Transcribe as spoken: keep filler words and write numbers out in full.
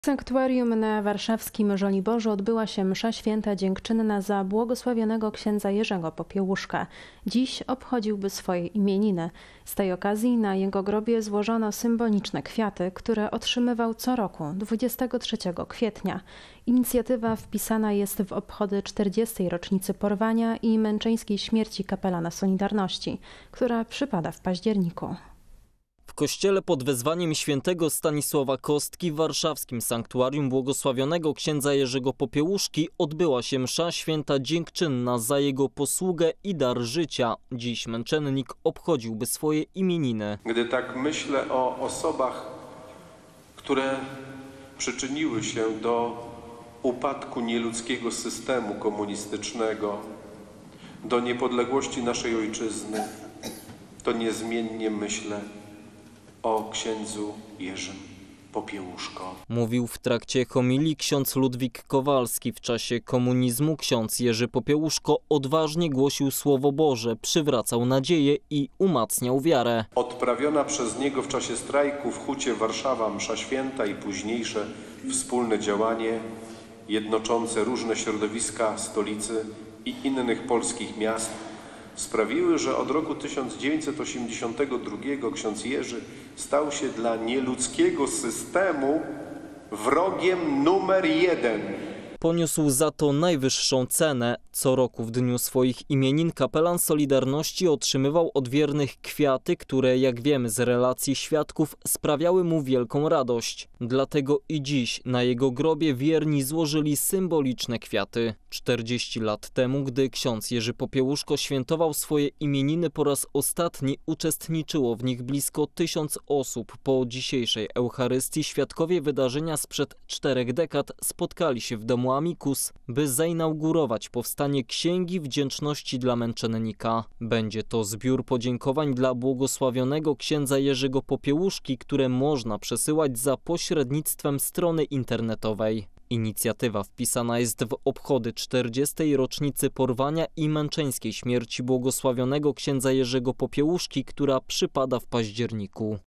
W sanktuarium na warszawskim Żoliborzu odbyła się msza święta dziękczynna za błogosławionego księdza Jerzego Popiełuszka. Dziś obchodziłby swoje imieniny. Z tej okazji na jego grobie złożono symboliczne kwiaty, które otrzymywał co roku, dwudziestego trzeciego kwietnia. Inicjatywa wpisana jest w obchody czterdziestej rocznicy porwania i męczeńskiej śmierci kapelana Solidarności, która przypada w październiku. W kościele pod wezwaniem świętego Stanisława Kostki w warszawskim sanktuarium błogosławionego księdza Jerzego Popiełuszki odbyła się msza święta dziękczynna za jego posługę i dar życia. Dziś męczennik obchodziłby swoje imieniny. Gdy tak myślę o osobach, które przyczyniły się do upadku nieludzkiego systemu komunistycznego, do niepodległości naszej ojczyzny, to niezmiennie myślę o księdzu Jerzym Popiełuszko. Mówił w trakcie homilii ksiądz Ludwik Kowalski. W czasie komunizmu ksiądz Jerzy Popiełuszko odważnie głosił Słowo Boże, przywracał nadzieję i umacniał wiarę. Odprawiona przez niego w czasie strajku w Hucie Warszawa msza święta i późniejsze wspólne działanie jednoczące różne środowiska stolicy i innych polskich miast sprawiły, że od roku tysiąc dziewięćset osiemdziesiątego drugiego ksiądz Jerzy stał się dla nieludzkiego systemu wrogiem numer jeden. Poniósł za to najwyższą cenę. Co roku w dniu swoich imienin kapelan Solidarności otrzymywał od wiernych kwiaty, które, jak wiemy z relacji świadków, sprawiały mu wielką radość. Dlatego i dziś na jego grobie wierni złożyli symboliczne kwiaty. czterdzieści lat temu, gdy ksiądz Jerzy Popiełuszko świętował swoje imieniny po raz ostatni, uczestniczyło w nich blisko tysiąc osób. Po dzisiejszej Eucharystii świadkowie wydarzenia sprzed czterech dekad spotkali się w domu Amicus, by zainaugurować powstanie Księgi Wdzięczności dla Męczennika. Będzie to zbiór podziękowań dla błogosławionego księdza Jerzego Popiełuszki, które można przesyłać za pośrednictwem strony internetowej. Inicjatywa wpisana jest w obchody czterdziestej rocznicy porwania i męczeńskiej śmierci błogosławionego księdza Jerzego Popiełuszki, która przypada w październiku.